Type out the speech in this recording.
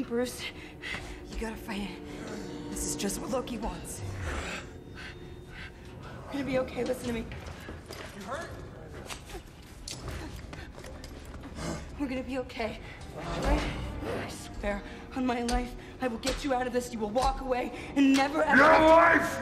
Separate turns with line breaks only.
Bruce, you gotta fight it. This is just what Loki wants. We're gonna be okay, listen to me.
You hurt?
We're gonna be okay, right? I swear, on my life, I will get you out of this. You will walk away and never ever—
Your life!